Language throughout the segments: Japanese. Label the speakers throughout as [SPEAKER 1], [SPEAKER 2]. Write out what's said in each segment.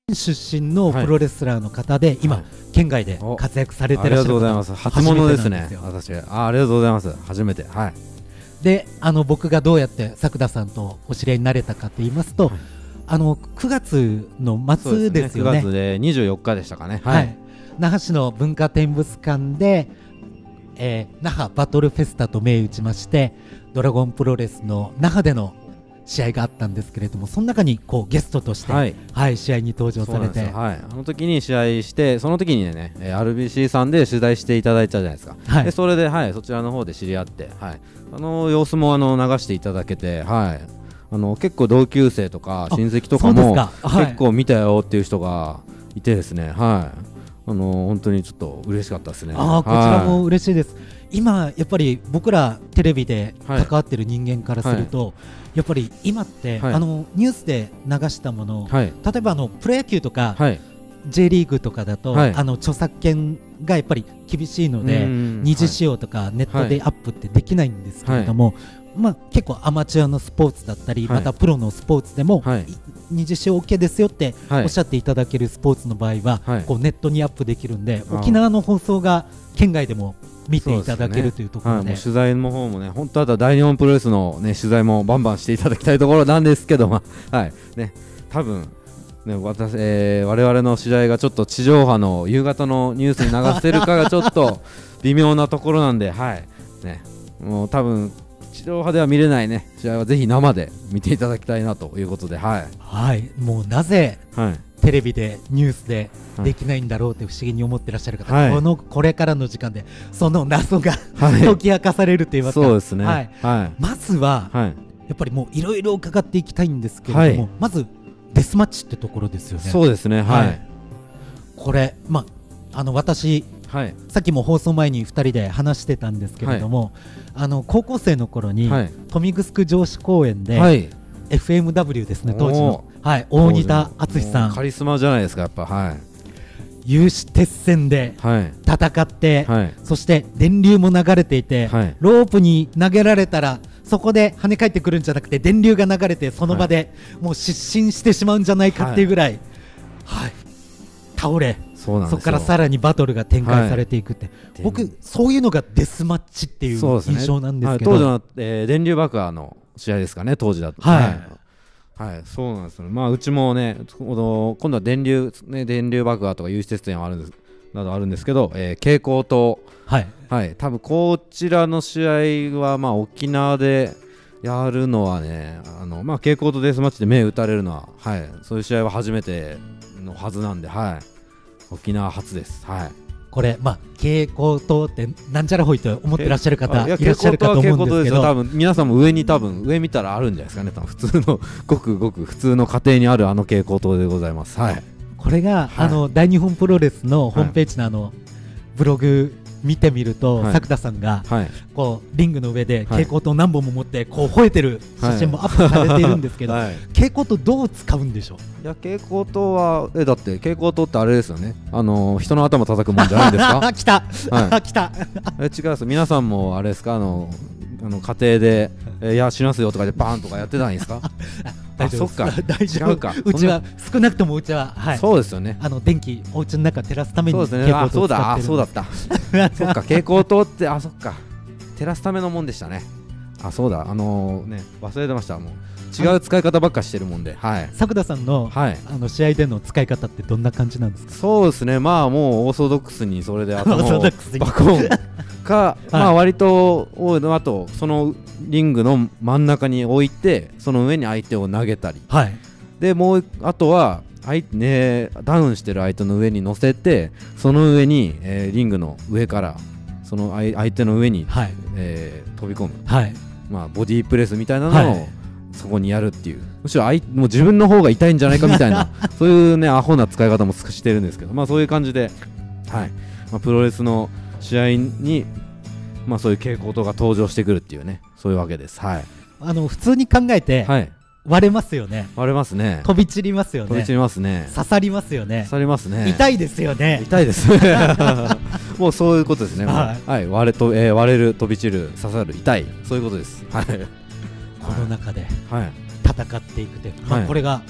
[SPEAKER 1] 出身のプロレスラーの方で、今県外で活躍されてらっしゃる方。
[SPEAKER 2] ありがとうございます。初物ですね。私ありがとうございます。初めて。
[SPEAKER 1] で僕がどうやって作田さんとお知り合いになれたかと言いますと、9月の末ですよね。
[SPEAKER 2] 9月で24日でしたかね。
[SPEAKER 1] 那覇市の文化展物館で、那覇バトルフェスタと銘打ちまして、ドラゴンプロレスの那覇での試合があったんですけれども、その中にゲストとして、試合に登場されて、
[SPEAKER 2] あの時に試合して、その時にね、RBC さんで取材していただいたじゃないですか。でそれで、そちらの方で知り合って、様子も流していただけて、結構同級生とか親戚とかも結構見たよっていう人がいてですね、本当にちょっと嬉しかったですね。
[SPEAKER 1] こちらも嬉しいです。今やっぱり僕らテレビで関わってる人間からすると、やっぱり今って、ニュースで流したもの、例えばプロ野球とか、J リーグとかだと、著作権がやっぱり厳しいので、二次使用とかネットでアップってできないんですけれども、結構アマチュアのスポーツだったり、またプロのスポーツでも、二次使用 OK ですよっておっしゃっていただけるスポーツの場合は、ネットにアップできるんで、沖縄の放送が県外でも見ていただけるというところで、
[SPEAKER 2] 取材の方もね、本当だったら大日本プロレスの、取材もバンバンしていただきたいところなんですけども、多分ね、我々の取材がちょっと地上波の夕方のニュースに流せるかがちょっと微妙なところなんで、もう多分地上波では見れないね試合はぜひ生で見ていただきたいなということで、
[SPEAKER 1] もうなぜ、テレビでニュースでできないんだろうって不思議に思ってらっしゃる方、これからの時間でその謎が解き明かされると言いますか、
[SPEAKER 2] そうですね。
[SPEAKER 1] まずは、やっぱりもういろいろ伺っていきたいんですけれども、まずデスマッチってところですよね。
[SPEAKER 2] そうですね。
[SPEAKER 1] これ私、さっきも放送前に2人で話してたんですけれども、高校生の頃に豊見城城址公園で、FMW ですね、当時の大仁田敦さん、
[SPEAKER 2] カリスマじゃないですか、やっぱ。
[SPEAKER 1] 有刺鉄線で戦って、そして電流も流れていて、ロープに投げられたらそこで跳ね返ってくるんじゃなくて、電流が流れてその場でもう失神してしまうんじゃないかっていうぐらい、倒れ、そこからさらにバトルが展開されていくって、僕そういうのがデスマッチっていう印象なんですけど、
[SPEAKER 2] 当時の電流爆破の試合ですかね、当時だと。そうなんですよ。うちもね、今度は電流爆破とか有刺鉄線などあるんですけど、蛍光灯、多分こちらの試合は沖縄でやるのはね、蛍光灯デスマッチで目打たれるのは、そういう試合は初めてのはずなんで、沖縄初です。
[SPEAKER 1] これ蛍光灯ってなんちゃらほいと思ってらっしゃる方いらっしゃるかと思うんですけど、
[SPEAKER 2] 多分皆さんも上見たらあるんじゃないですかね。多分普通のごくごく普通の家庭にある蛍光灯でございます。
[SPEAKER 1] これが大日本プロレスのホームページのブログ見てみると、作田さんがリングの上で蛍光灯何本も持って吠えてる写真もアップされているんですけど、蛍光灯どう使うんでしょう。
[SPEAKER 2] 蛍光灯はだって蛍光灯ってあれですよね、人の頭叩くもんじゃないですか。
[SPEAKER 1] 来た来た。
[SPEAKER 2] 違います。皆さんもあれですか、家庭でいやしますよとかでバーンとかやってたんですか。そっか、
[SPEAKER 1] 大丈夫か。うちは少なくともうちは、
[SPEAKER 2] そうですよね。
[SPEAKER 1] 電気お家の中照らすために
[SPEAKER 2] 蛍光灯を使ってる。そうだった。そっか、蛍光灯ってそっか、照らすためのもんでしたね。そうだ、忘れてました。もう違う使い方ばっかしてるもんで。
[SPEAKER 1] 作田さんの試合での使い方ってどんな感じなんですか。
[SPEAKER 2] そうですね、もうオーソドックスにそれで頭をバコンか、割とあとそのリングの真ん中に置いて、その上に相手を投げたり、でもうあとはダウンしてる相手の上に乗せて、その上に、リングの上からその相手の上に、飛び込む、ボディープレスみたいなのをそこにやるっていう、むしろもう自分の方が痛いんじゃないかみたいなそういうね、アホな使い方もしてるんですけど、そういう感じで、プロレスの試合に、そういう蛍光灯が登場してくるっていうね、そういうわけです。
[SPEAKER 1] 普通に考えて、割れますよね。
[SPEAKER 2] 割れますね。
[SPEAKER 1] 飛び散りますよね。
[SPEAKER 2] 飛び散りますね。
[SPEAKER 1] 刺さりますよね。
[SPEAKER 2] 刺さりますね。
[SPEAKER 1] 痛いですよね。
[SPEAKER 2] 痛いですもうそういうことですね。割れる、飛び散る、刺さる、痛い、そういうことです。
[SPEAKER 1] この中で戦っていくという、これが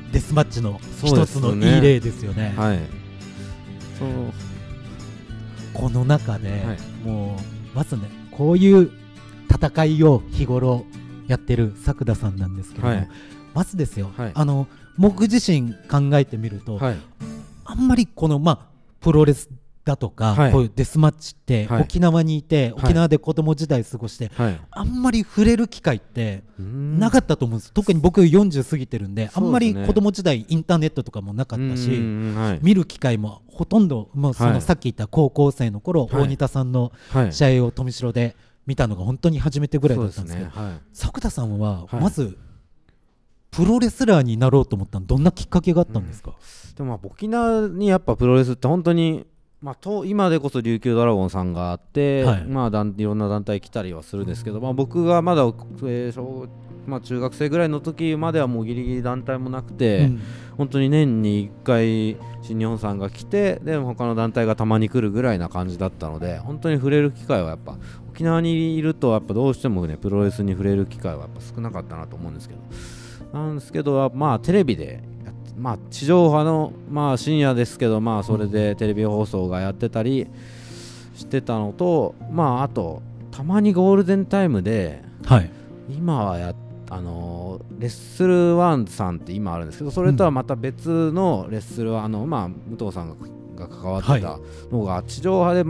[SPEAKER 1] デスマッチの一つのいい例ですよね。
[SPEAKER 2] はい、そう
[SPEAKER 1] この中で、もうまずねこういう戦いを日頃やってる作田さんなんですけども、まずですよ、僕自身考えてみると、あんまりこのプロレスだとか、こういうデスマッチって、沖縄にいて、沖縄で子供時代過ごして、あんまり触れる機会ってなかったと思うんです。特に僕40過ぎてるんで、あんまり子供時代インターネットとかもなかったし、見る機会もほとんど、そのさっき言った高校生の頃、大仁田さんの試合を富城で見たのが本当に初めてぐらいだったんですけど、作田さんはまずプロレスラーになろうと思ったのどんなきっかけがあったんですか？
[SPEAKER 2] でも沖縄にやっぱプロレスって本当に今でこそ琉球ドラゴンさんがあって、いろんな団体来たりはするんですけど、僕がまだ、中学生ぐらいの時まではもうギリギリ団体もなくて、本当に年に1回新日本さんが来て、で他の団体がたまに来るぐらいな感じだったので、本当に触れる機会はやっぱ沖縄にいるとやっぱどうしてもねプロレスに触れる機会はやっぱ少なかったなと思うんですけど、テレビで地上波の深夜ですけど、それでテレビ放送がやってたりしてたのと、あとたまにゴールデンタイムで、今はレッスルワンさんって今あるんですけど、それとはまた別のレッスルワン武藤さんが関わってたのが地上波で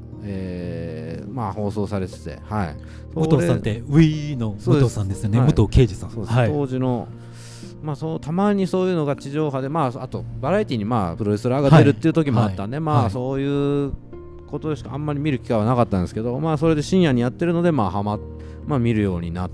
[SPEAKER 2] 放送されてて、
[SPEAKER 1] 武藤さんってウィーの武藤さんですよね。武藤敬司さん。
[SPEAKER 2] 当時のたまにそういうのが地上波で、あとバラエティにプロレスラーが出るっていう時もあったんで、そういうことでしかあんまり見る機会はなかったんですけど、それで深夜にやってるので見るようになって、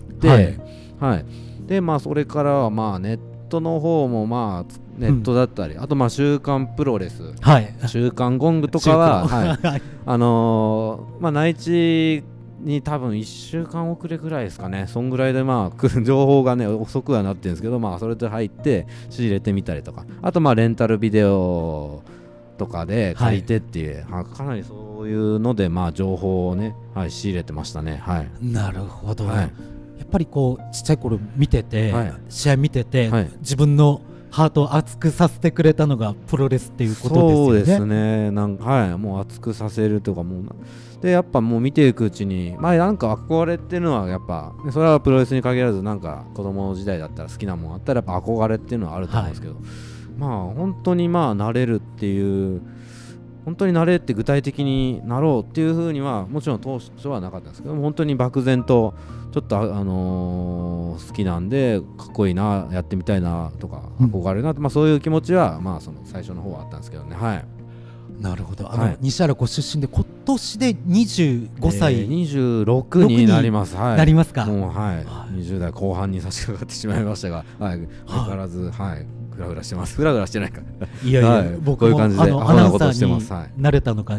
[SPEAKER 2] でそれからはネットの方もネットだったり、あと週刊プロレス、週刊ゴングとかは内地に多分1週間遅れぐらいですかね、そんぐらいで来る情報がね遅くはなってるんですけど、それで入って仕入れてみたりとか、あとレンタルビデオとかで借りてっていう、かなりそういうので情報をね、仕入れてましたね。
[SPEAKER 1] なるほど、やっぱりこうちっちゃい頃見てて、試合見てて、自分のハートを熱くさせてくれたのがプロレスっていうことですよね。
[SPEAKER 2] そうですね、もう熱くさせるとか、でやっぱもう見ていくうちになんか憧れっていうのはやっぱそれはプロレスに限らず、なんか子供時代だったら好きなものあったらやっぱ憧れっていうのはあると思うんですけど、本当に慣れるっていう、本当に慣れって具体的になろうっていうふうにはもちろん当初はなかったんですけど、本当に漠然とちょっと好きなんでかっこいいな、やってみたいなとか憧れるなと、そういう気持ちはその最初の方はあったんですけどね。
[SPEAKER 1] なるほど。西原ご出身で今年で25歳、
[SPEAKER 2] 26になります。
[SPEAKER 1] なりますか。
[SPEAKER 2] もう20代後半に差し掛かってしまいましたが、相変わらずフラフラしてます。フラフラしてないか。
[SPEAKER 1] いや僕もアナウンサーになれたのが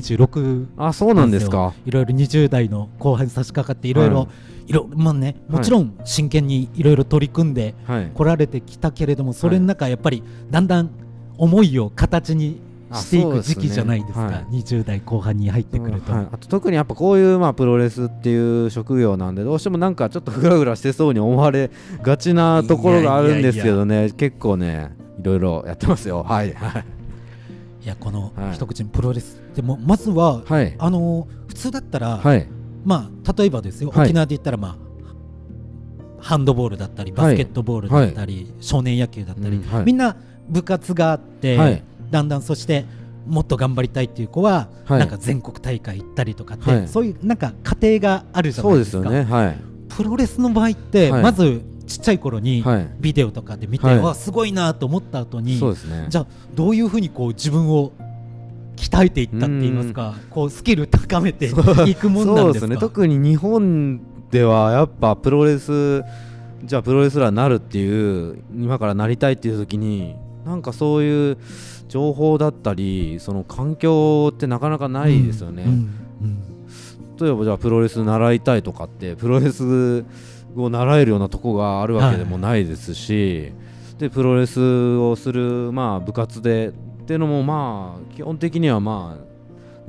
[SPEAKER 1] 26。
[SPEAKER 2] あ、そうなんですか。
[SPEAKER 1] いろいろ20代の後半に差し掛かっていろいろもちろん真剣にいろいろ取り組んで来られてきたけれども、それの中やっぱりだんだん思いを形にしていく時期じゃないですか、20代後半に入ってくると。
[SPEAKER 2] あと特にやっぱこういうプロレスっていう職業なんで、どうしてもなんかちょっとフラフラしてそうに思われがちなところがあるんですけどね、結構ねいろいろやってますよ。
[SPEAKER 1] いや、この一口にプロレスでもまずは、普通だったら、例えばですよ、沖縄で言ったらハンドボールだったりバスケットボールだったり、少年野球だったり、みんな部活があって、だんだんそしてもっと頑張りたいっていう子は、なんか全国大会行ったりとかって、そういうなんか過程があるじゃないですか。そうですよね。プロレスの場合って、まずちっちゃい頃にビデオとかで見て、すごいなと思った後に、じゃあどういうふうにこう自分を鍛えていったって言いますか、こうスキル高めていくもんなんですか。そうですね。
[SPEAKER 2] 特に日本ではやっぱプロレス、じゃあプロレスラーになるっていう、今からなりたいっていう時になんかそういう情報だったりその環境ってなかなかないですよね。例えばじゃあプロレス習いたいとかってプロレスを習えるようなとこがあるわけでもないですし、でプロレスをする部活でっていうのも基本的には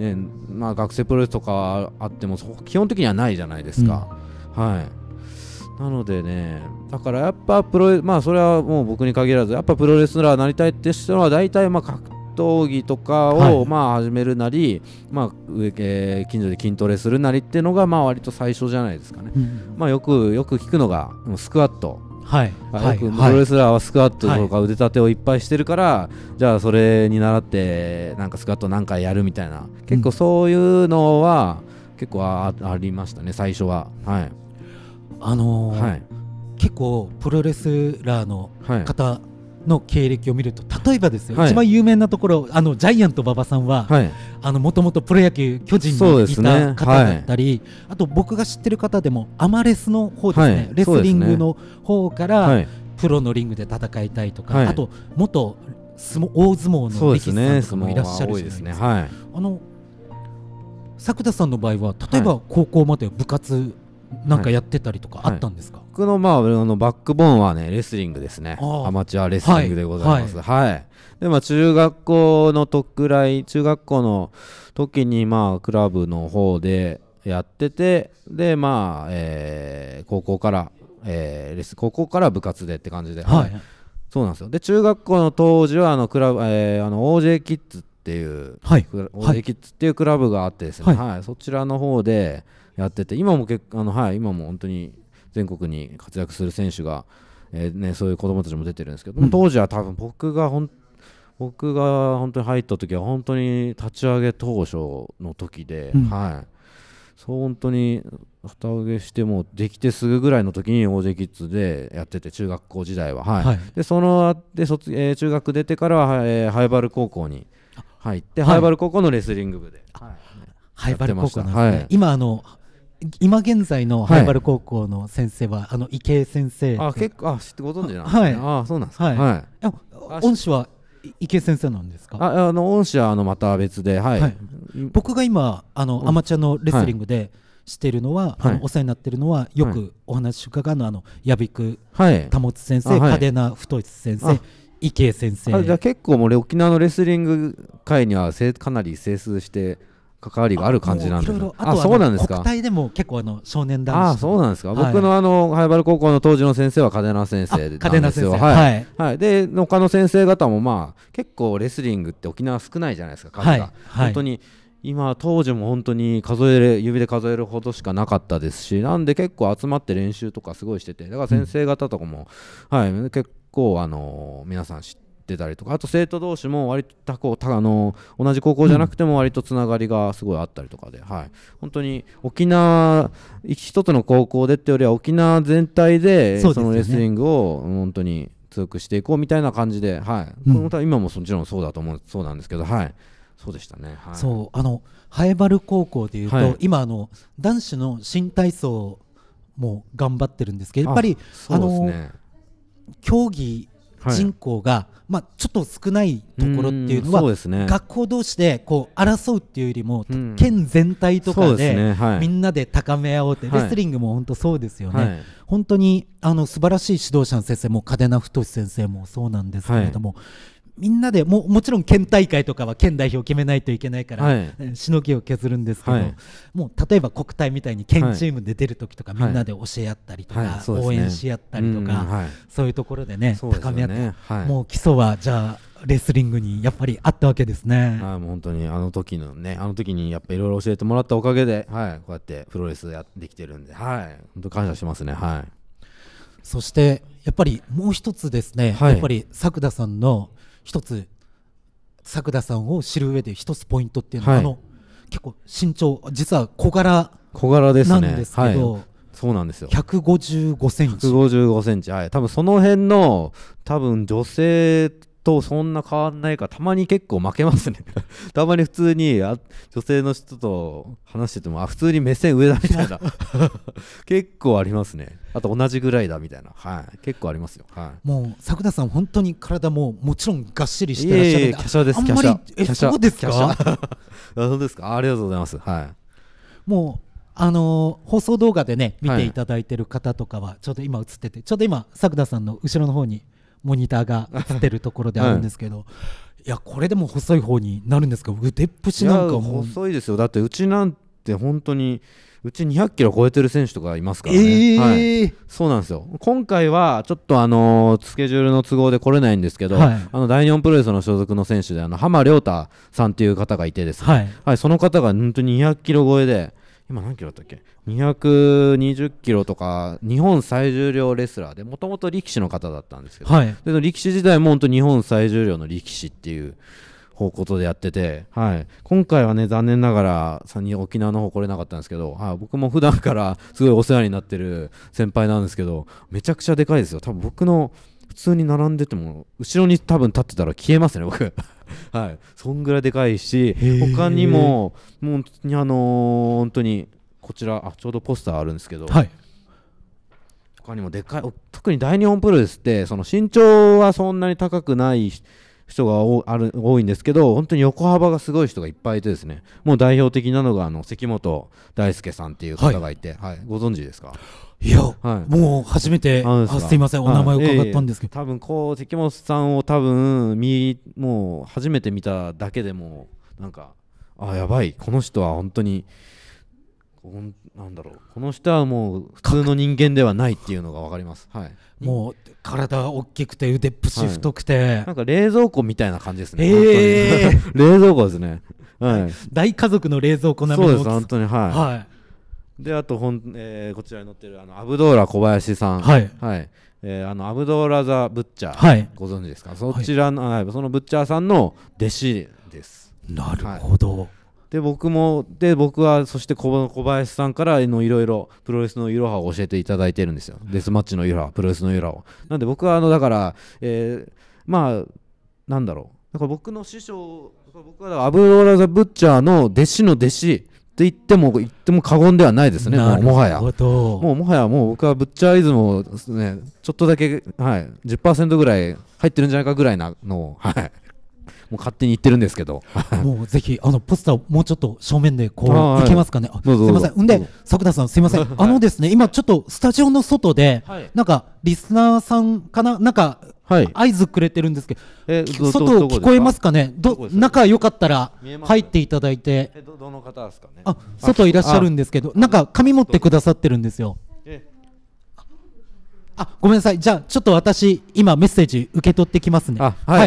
[SPEAKER 2] 学生プロレスとかあっても基本的にはないじゃないですか。 なのでね、だからやっぱまあそれはもう僕に限らず、やっぱプロレスラーになりたいって人は大体まあ格闘技とかをまあ始めるなり、まあ近所で筋トレするなりっていうのがまあ割と最初じゃないですかね。まあよく聞くのがスクワット。よくプロレスラーはスクワットとか腕立てをいっぱいしてるから、じゃあそれに習ってなんかスクワット何回やるみたいな、結構そういうのは結構ありましたね、最初は。
[SPEAKER 1] 結構プロレスラーの方の経歴を見ると、例えばですよ、一番有名なところ、ジャイアント馬場さんはもともとプロ野球巨人にいた方だったり、あと僕が知ってる方でもアマレスの方ですね、レスリングの方からプロのリングで戦いたいとか、あと元大相撲の力士さんとかもいらっしゃるじゃないですか。作田さんの場合は例えば高校まで部活なんかやってたりとかあったんですか？
[SPEAKER 2] 僕のまあバックボーンはね、レスリングですね。アマチュアレスリングでございます。でまあ中学校の時にまあクラブの方でやってて、でまあ高校から部活でって感じで、そうなんですよ。で中学校の当時はクラブOJ キッズっていう OJ キッズっていうクラブがあってですね、そちらの方でやってて、今も今も本当に全国に活躍する選手が、そういう子供たちも出てるんですけど、当時は多分僕が本当に入った時は本当に立ち上げ当初の時で、そう本当に旗揚げしてもできてすぐぐらいの時に OJ キッズでやってて、中学校時代は。でその中学出てからは、ハイバル高校に入って、ハイバル高校のレスリング部で、
[SPEAKER 1] ハイバル高校なんですね。今現在のハイバル高校の先生は池江先生。
[SPEAKER 2] 結構知ってご存知なんですね。そうなんですか。
[SPEAKER 1] 恩師は池江先生なんですか？
[SPEAKER 2] 恩師はまた別で、
[SPEAKER 1] 僕が今アマチュアのレスリングでしているのは、お世話になっているのは、よくお話伺うの矢部久保先生、嘉手納太先生、池江先生。
[SPEAKER 2] じゃあ結構もう沖縄のレスリング界にはかなり精通して関わりがある感じなんですか？そうなんですか。
[SPEAKER 1] 国体でも結構少年男子。
[SPEAKER 2] そうなんですか。僕のハイバル高校の当時の先生は嘉手納先生なんですよ。で他の先生方もまあ結構レスリングって沖縄少ないじゃないですか、数が。本当に当時も本当に指で数えるほどしかなかったですし、なんで結構集まって練習とかすごいしてて、だから先生方とかも結構皆さん知って出たりとか、あと生徒同士も割と同じ高校じゃなくても割とつながりがすごいあったりとかで、本当に沖縄一つの高校でってよりは沖縄全体でそのレスリングを本当に強くしていこうみたいな感じで、今ももちろんそうなんですけど、そうでしたね。
[SPEAKER 1] ハイバル高校でいうと、今男子の新体操も頑張ってるんですけど、やっぱり競技人口がちょっと少ないところっていうのは、学校同士で争うっていうよりも、県全体とかでみんなで高め合おうって、レスリングも本当そうですよね。本当に素晴らしい指導者の先生も嘉手納太先生もそうなんですけれども、みんなでもちろん県大会とかは県代表を決めないといけないから、しのぎを削るんですけど、もう例えば国体みたいに県チームで出るときとか、みんなで教え合ったりとか、応援し合ったりとか、そういうところでね、高め合って、もう基礎はじゃあレスリングにやっぱりあったわけですね。
[SPEAKER 2] もう本当にあの時にやっぱいろいろ教えてもらったおかげで、こうやってプロレスできてるんで、本当感謝しますね。
[SPEAKER 1] そしてやっぱりもう一つですね、やっぱり作田さんの作田さんを知る上で一つポイントっていうのは、結構身長実は小柄なんですけど、
[SPEAKER 2] そうなんですよ。
[SPEAKER 1] 155センチ。
[SPEAKER 2] 155センチ。多分その辺の女性とそんな変わんないか、たまに結構負けますね。たまに普通に女性の人と話してても、普通に目線上だみたいな結構ありますね。あと同じぐらいだみたいな、結構ありますよ。
[SPEAKER 1] もう作田さん本当に体ももちろんがっしりしてらっしゃるんで、
[SPEAKER 2] 華奢です。
[SPEAKER 1] あんまりそうですか？
[SPEAKER 2] そうですか。ありがとうございます。
[SPEAKER 1] もう放送動画でね見ていただいてる方とかはちょうど今映ってて、ちょうど今作田さんの後ろの方にモニターが映ってるところであるんですけど、いやこれでも細い方になるんですか？腕っぷしなんかも
[SPEAKER 2] 細いですよ。だってうちなんて本当にうち200キロ超えてる選手とかいますからね、はい、そうなんですよ。今回はちょっとスケジュールの都合で来れないんですけど、はい、大日本プロレスの所属の選手で浜亮太さんっていう方がいてですね、はいはい、その方が本当に200キロ超えで、今何キロだったっけ、220キロとか、日本最重量レスラーで、もともと力士の方だったんですけど、はい、で力士時代も本当日本最重量の力士っていうことでやってて、はい、今回はね残念ながら沖縄の方来れなかったんですけど、はい、僕も普段からすごいお世話になってる先輩なんですけど、めちゃくちゃでかいですよ。多分僕の普通に並んでても後ろに多分立ってたら消えますね僕はい、そんぐらいでかいし、他にももう本当にこちらちょうどポスターあるんですけど、はい、他にもでかい、特に大日本プロレスってその身長はそんなに高くない人が多いんですけど、本当に横幅がすごい人がいっぱいいてですね、もう代表的なのが関本大輔さんっていう方がいて、はいはい、ご存知ですか？
[SPEAKER 1] いや、はい、もう初めてすいません、お名前を伺ったんですけど、
[SPEAKER 2] 多分関本さんをもう初めて見ただけでもなんかやばい、この人は本当になんだろう、この人はもう普通の人間ではないっていうのが分かります、はい、
[SPEAKER 1] もう体が大きくて腕っぷし太くて、
[SPEAKER 2] はい、なんか冷蔵庫みたいな感じですね、冷蔵庫ですね、はい、
[SPEAKER 1] 大家族の冷蔵庫並みの
[SPEAKER 2] そうです本当に、はい、はい、であとこちらに載ってるアブドーラ小林さん、はいはい、アブドーラザ・ブッチャー、はい、ご存知ですか？そちらの、はい、そのブッチャーさんの弟子です。
[SPEAKER 1] なるほど、はい、
[SPEAKER 2] で僕はそして小林さんからいろいろプロレスのいろはを教えていただいてるんですよ。デスマッチのいろは、プロレスのいろはを。なんで僕はだから、まあなんだろう、だから僕の師匠、僕はアブドーラザ・ブッチャーの弟子の弟子って言っても過言ではないですね。もはや僕はブッチャーイズムをねちょっとだけ、はい、10% ぐらい入ってるんじゃないかぐらいなのを、はい、もう勝手に言ってるんですけど
[SPEAKER 1] もうぜひポスターもうちょっと正面でこういけますかね。すいません。んで作田さんすいません、ですね、今ちょっとスタジオの外で、はい、なんかリスナーさんかな、なんかはい、合図くれてるんですけど、外聞こえますかね？中よかったら入っていただいて、
[SPEAKER 2] どの方ですかね？
[SPEAKER 1] 外いらっしゃるんですけど、なんか紙持ってくださってるんですよ。ごめんなさい、じゃあちょっと私今メッセージ受け取ってきますね。はい、はい、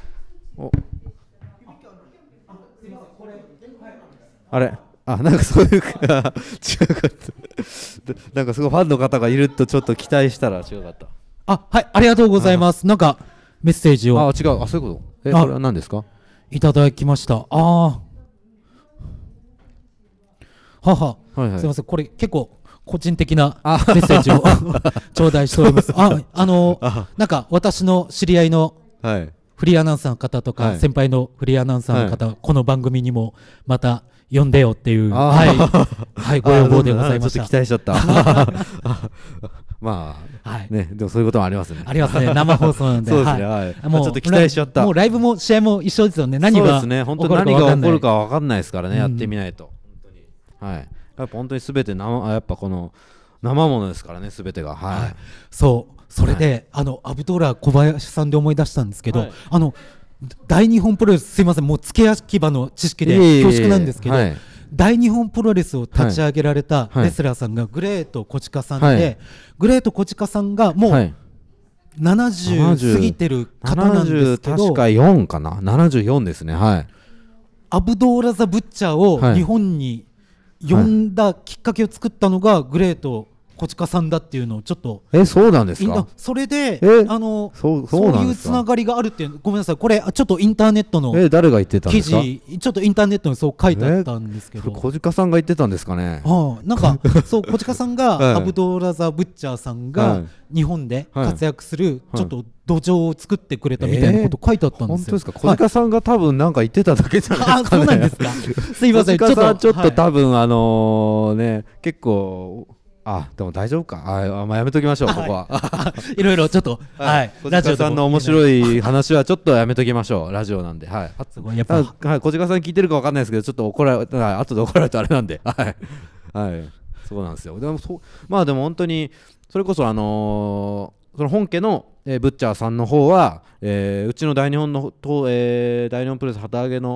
[SPEAKER 2] あれなんかそういう違うかったなんかすごいファンの方がいるとちょっと期待したら違かった。
[SPEAKER 1] はい、ありがとうございます。なんかメッセージを。
[SPEAKER 2] 違う、そういうこと。これは何ですか？
[SPEAKER 1] いただきました。はい、すみません、これ結構個人的なメッセージを頂戴しております。なんか私の知り合いのフリーアナウンサーの方とか、先輩のフリーアナウンサーの方、この番組にもまた呼んでよっていう、はい、ご要望でございました。
[SPEAKER 2] ちょっと期待しちゃった。まあ、はい、ね、でもそういうこともありますね。
[SPEAKER 1] ありますね、生放送なんで。
[SPEAKER 2] そうですね、はい。もうちょっと期待しちゃった。
[SPEAKER 1] もうライブも試合も一緒ですよね。何が起こ
[SPEAKER 2] るか分かんないですからね、やってみないと。本当に。はい。やっぱ本当にすべてやっぱこの生ものですからね、すべてが。はい。
[SPEAKER 1] それでアブドーラ小林さんで思い出したんですけど、大日本プロレス、すいません、もう付け焼き場の知識で恐縮なんですけど。大日本プロレスを立ち上げられたレスラーさんがグレート小近さんで、グレート小近さんがもう70過ぎてる方なんですけど、
[SPEAKER 2] 確か4かな、74ですね。はい。
[SPEAKER 1] アブドーラザ・ブッチャーを日本に呼んだきっかけを作ったのがグレート小近さんだっていうのをちょっと
[SPEAKER 2] そうなんですか？
[SPEAKER 1] それでそういうつながりがあるっていう、ごめんなさい、これちょっとインターネットの
[SPEAKER 2] 誰が言ってたんですか？
[SPEAKER 1] 記事ちょっとインターネットにそう書いてあったんですけど、
[SPEAKER 2] 小近さんが言ってたんですかね？
[SPEAKER 1] なんかそう小近さんがアブドーラザ・ブッチャーさんが日本で活躍するちょっと土壌を作ってくれたみたいなこと書いてあったんですよ。
[SPEAKER 2] 本当ですか？小近さんが多分なんか言ってただけじゃないですかね。
[SPEAKER 1] そうなんですか？すいません、
[SPEAKER 2] 小近さんちょっと多分ね結構でも大丈夫か。やめときましょう、ここは。
[SPEAKER 1] いろいろちょっと、
[SPEAKER 2] 小近さんの面白い話はちょっとやめときましょう、ラジオなんで。はい。やっぱ小近さん聞いてるかわかんないですけど、ちょっと後で怒られるとあれなんで。はい。そうなんですよ。でも本当にそれこそその本家のブッチャーさんの方はうちの大日本プロレス旗揚げの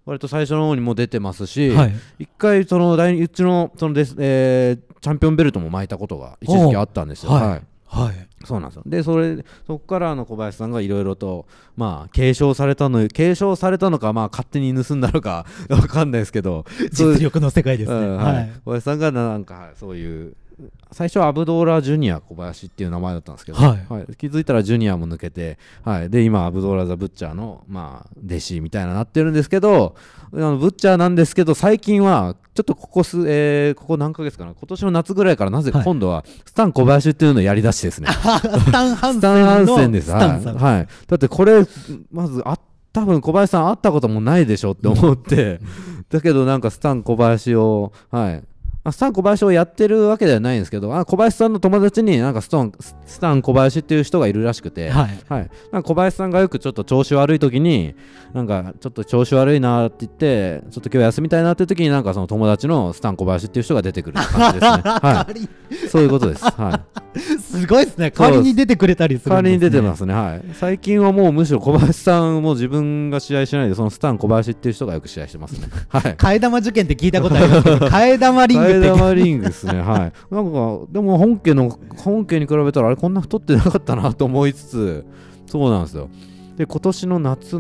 [SPEAKER 2] 割と最初の方にも出てますし、一回うちのチャンピオンベルトも巻いたことが一時期あったんですよ。そうなんですよ。でそこから小林さんがいろいろと継承されたのか勝手に盗んだのかわかんないですけど、
[SPEAKER 1] 実力の世界ですね。
[SPEAKER 2] 小林さんがなんかそういう最初はアブドーラ・ジュニア小林っていう名前だったんですけど、気づいたらジュニアも抜けて、で今アブドーラ・ザ・ブッチャーの弟子みたいななってるんですけど、ブッチャーなんですけど、最近はちょっとここ何ヶ月かな、今年の夏ぐらいからなぜか今度はスタン小林っていうのをやりだしてですね
[SPEAKER 1] スタンハンセンです。
[SPEAKER 2] だってこれまず多分小林さん会ったこともないでしょって思ってだけどなんかスタン小林をスタン小林をやってるわけではないんですけど、小林さんの友達になんかスタン小林っていう人がいるらしくて、なんか小林さんがよくちょっと調子悪い時になんかちょっと調子悪いなって言ってちょっと今日休みたいなっていう時になんかその友達のスタン小林っていう人が出てくる感じですね。そういうことです。
[SPEAKER 1] すごいですね。代わりに出てくれたりするんですね。
[SPEAKER 2] 代わりに出てますね。最近はもうむしろ小林さんも自分が試合しないでそのスタン小林っていう人がよく試合してますね。
[SPEAKER 1] 替え玉受験って聞いたことありますけど、替え玉リングって
[SPEAKER 2] リングですね。なんかでも本家に比べたらあれこんな太ってなかったなと思いつつ、そうなんですよ。で今年の夏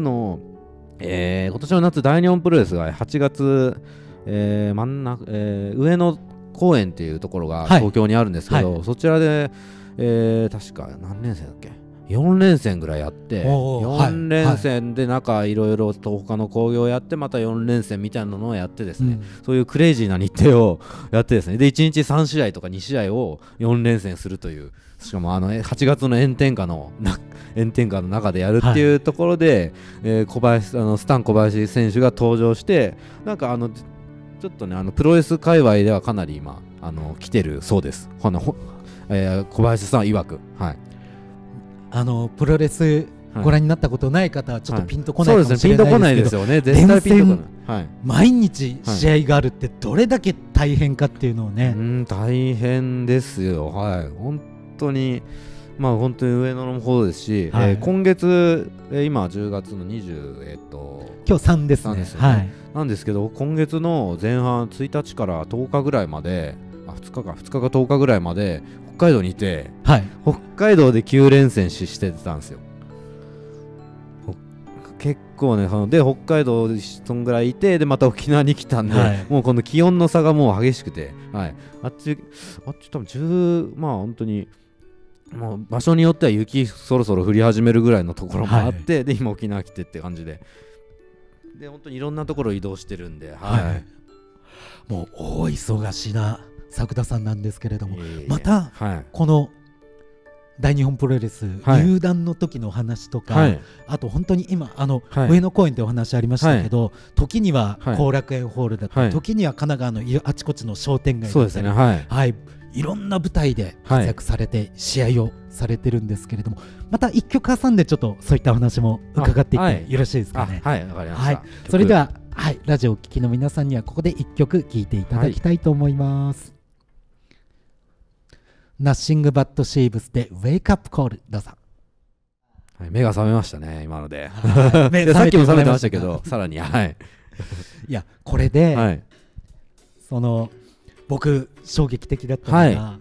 [SPEAKER 2] 大日本プロレスが8月、上野公園っていうところが東京にあるんですけど、そちらで、確か何連戦だっけ、4連戦ぐらいやって4連戦で中いろいろと他の興行をやってまた4連戦みたいなのをやってですね、そういうクレイジーな日程をやってですね、で1日3試合とか2試合を4連戦するという、しかも8月の炎天下の中でやるっていうところで、スタン小林選手が登場して、なんかちょっとねプロレス界隈ではかなり今来てるそうです。小林さん曰く。
[SPEAKER 1] プロレスご覧になったことない方はちょっとピンとこないかもしれないですけど、
[SPEAKER 2] ピンとこないですよね。絶対ピンとこない。
[SPEAKER 1] 毎日試合があるってどれだけ大変かっていうのをね。
[SPEAKER 2] 大変ですよ。本当に本当に上野の方ですし、今月今10月の20
[SPEAKER 1] 今日3ですね。
[SPEAKER 2] なんですけど、今月の前半1日から10日ぐらいまで、2日か10日ぐらいまで北海道にいて、北海道で9連戦してたんですよ。結構ね、で北海道でそんぐらいいて、でまた沖縄に来たんで、もうこの気温の差がもう激しくて、あっち多分本当にもう場所によっては雪そろそろ降り始めるぐらいのところもあって、で今沖縄来てって感じで本当にいろんなところ移動してるんで、
[SPEAKER 1] もう大忙しな作田さんなんですけれども、またこの大日本プロレス入団の時の話とか、あと本当に今上野公園ってお話ありましたけど、時には後楽園ホールだったり、時には神奈川のあちこちの商店街だったり、いろんな舞台で活躍されて試合をされてるんですけれども、また一曲挟んでちょっとそういったお話も伺っていってよろしいですかね。
[SPEAKER 2] わかりました。
[SPEAKER 1] それではラジオを聴きの皆さんにはここで一曲聴いていただきたいと思います。ナッシングバッドシーブスでウェイクアップコール、どうぞ。
[SPEAKER 2] 目が覚めましたね今ので。さっきも覚めてましたけど、さらにい
[SPEAKER 1] やこれでその僕衝撃的だったのが、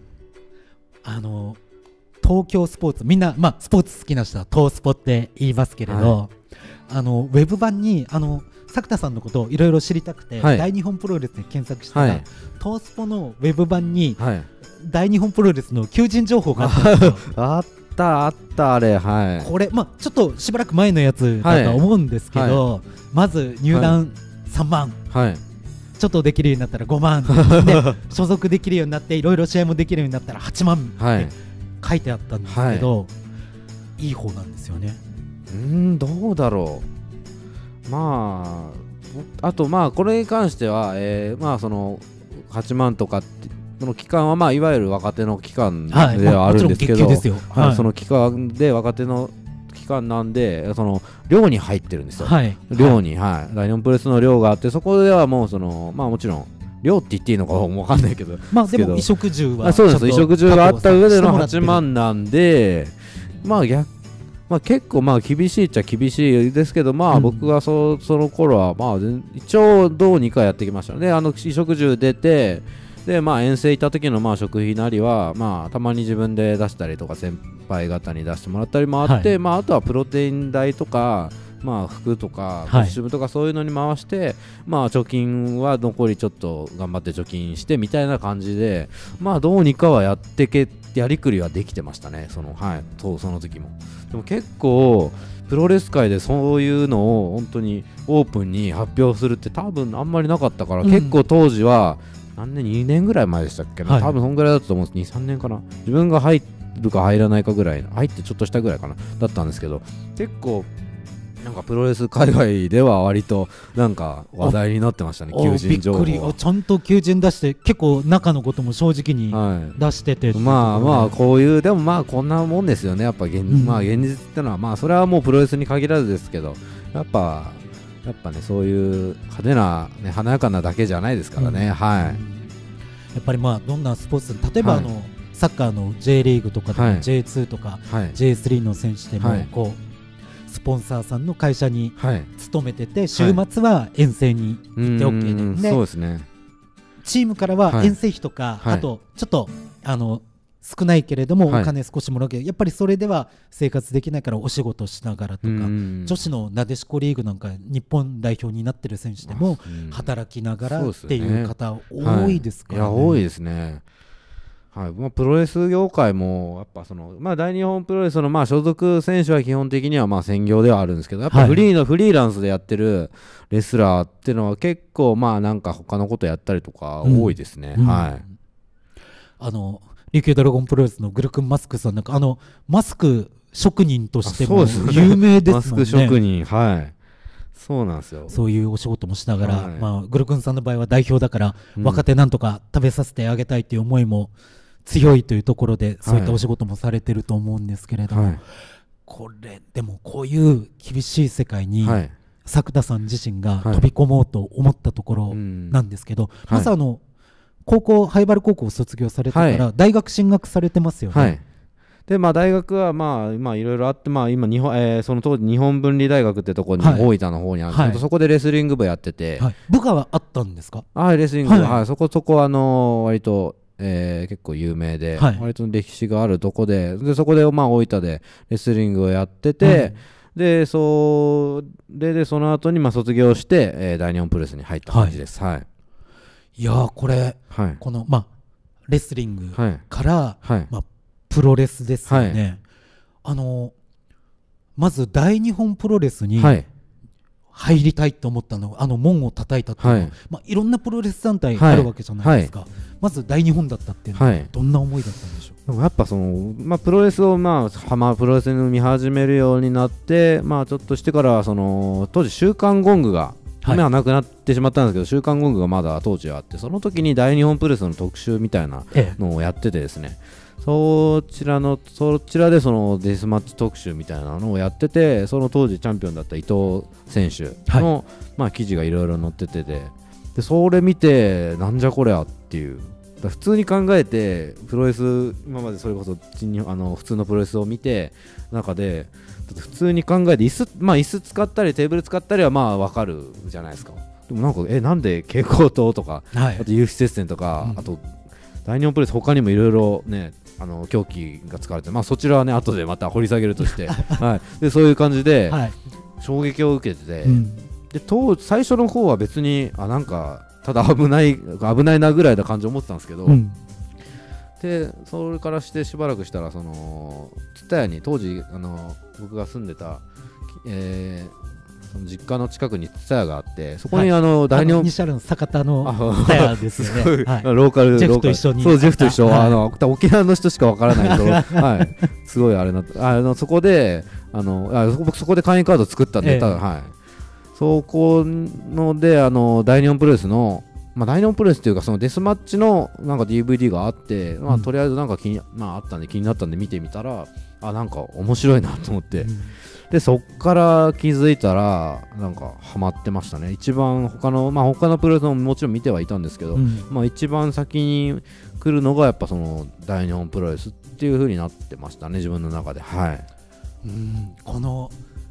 [SPEAKER 1] 東京スポーツ、みんなスポーツ好きな人は東スポって言いますけれど、ウェブ版に作田さんのことをいろいろ知りたくて、大日本プロレスで検索したら、東スポのウェブ版に、大日本プロレスの求人情報があったんですよ。
[SPEAKER 2] あったあれ、
[SPEAKER 1] これちょっとしばらく前のやつだと思うんですけど、まず入団3万、ちょっとできるようになったら5万で所属できるようになっていろいろ試合もできるようになったら8万って書いてあったんですけど、いい方なんですよね。
[SPEAKER 2] どうだろう。あとこれに関しては、その8万とかってその期間はいわゆる若手の期間ではあるんですけど、その期間で若手の期間なんで、その寮に入ってるんですよ。寮に、大日本プロレスの寮があって、そこではもうもちろん寮って言っていいのかも分かんないけど、でも
[SPEAKER 1] 衣食住は
[SPEAKER 2] そうです、衣食住があった上での8万なんで、 結構厳しいっちゃ厳しいですけど、僕がその頃は一応どうにかやってきましたね。衣食住出て、で遠征行った時の食費なりはたまに自分で出したりとか先輩方に出してもらったりもあって、あとはプロテイン代とか服とかコスチュームとかそういうのに回して、貯金は残りちょっと頑張って貯金してみたいな感じで、どうにかはやりくりはできてましたね。その時も。でも結構プロレス界でそういうのを本当にオープンに発表するって多分あんまりなかったから、結構当時は何年2年ぐらい前でしたっけ、多分そんぐらいだったと思うんです。2、3年かな。自分が入るか入らないかぐらい、入ってちょっとしたぐらいかなだったんですけど、結構なんかプロレス海外では割となんか話題になってましたね。求人情報。びっくり。
[SPEAKER 1] ちゃんと求人出して結構中のことも正直に出してて、
[SPEAKER 2] こういうでもこんなもんですよね。やっぱ現実ってのはそれはもうプロレスに限らずですけど、やっぱね、そういう派手な、華やかなだけじゃないですからね。や
[SPEAKER 1] っぱりどんなスポーツ、例えばサッカーの J リーグとかでも J2 とか J3 の選手でもスポンサーさんの会社に勤めてて、週末は遠征に行って OK で、
[SPEAKER 2] そうですね。
[SPEAKER 1] チームからは遠征費とか、あとちょっと少ないけれどもお金少しもらうけど、やっぱりそれでは生活できないからお仕事しながらとか、女子のなでしこリーグなんか日本代表になってる選手でも働きながらっていう方多いですからね。
[SPEAKER 2] 多いですね。プロレス業界もやっぱ大日本プロレスの所属選手は基本的には専業ではあるんですけど、やっぱフリーランスでやってるレスラーっていうのは結構なんか他のことやったりとか多いですね。
[SPEAKER 1] 琉球ドラゴンプロレスのグルクンマスクさんなんかマスク職人としても有名ですもんね。
[SPEAKER 2] マスク職人、そうなんですよ。
[SPEAKER 1] そういうお仕事もしながら、グルクンさんの場合は代表だから、若手なんとか食べさせてあげたいという思いも強いというところで、そういったお仕事もされてると思うんですけれども、でもこういう厳しい世界に作田さん自身が飛び込もうと思ったところなんですけど、まず高校灰原高校を卒業されてから大学進学されてますよね。
[SPEAKER 2] で大学は今いろいろあって、今その当時日本文理大学ってところに大分の方にあるんですけど、そこでレスリング部やってて。
[SPEAKER 1] 部下はあったんですか？
[SPEAKER 2] レスリング部、そこ割と結構有名で、割と歴史があるとこで、そこで大分でレスリングをやってて、でその後に卒業して、大日本プロレスに入った感じです。
[SPEAKER 1] いやこれ、このレスリングから、プロレスですよね。まず大日本プロレスに入りたいと思ったのは門を叩いたというのは、いろんなプロレス団体あるわけじゃないですか。まず大日本だったっていうのはどんな思いだったんでしょう？
[SPEAKER 2] でもやっぱプロレスをプロレスに見始めるようになって、ちょっとしてから当時週刊ゴングが今はなくなってしまったんですけど、週刊ゴングがまだ当時はあって、その時に大日本プロレスの特集みたいなのをやっててですね、そちらでデスマッチ特集みたいなのをやってて、その当時チャンピオンだった伊藤選手の、記事がいろいろ載ってて、でそれ見てなんじゃこりゃっていう、普通に考えてプロレス今までそれこそ普通のプロレスを見て中で普通に考えて椅子使ったりテーブル使ったりは分かるじゃないですか。でもなんで蛍光灯とか、あと有刺鉄線とか、あと大日本プロレス他にもいろいろね凶器が使われて、そちらはね後でまた掘り下げるとして、でそういう感じで衝撃を受けてて、で最初の方は別になんかただ危ないなぐらいな感じを思ってたんですけど、でそれからしてしばらくしたら蔦屋に当時僕が住んでた、その実家の近くに蔦屋があって、そこに大日本
[SPEAKER 1] 西原の酒田の蔦屋ですよね。
[SPEAKER 2] ローカル
[SPEAKER 1] ジェフと一緒に、
[SPEAKER 2] そうジェフと一緒、沖縄の人しかわからないとすごいあれなそこで僕そこで会員カード作ったんで、そこので大日本プロレスの大日本プロレスっていうかそのデスマッチのなんか DVD があって、とりあえずなんかあったんで気になったんで見てみたらなんか面白いなと思って、でそっから気づいたらなんかハマってましたね。一番他のプロレスももちろん見てはいたんですけど、一番先に来るのがやっぱその大日本プロレスっていう風になってましたね、自分の中で。
[SPEAKER 1] この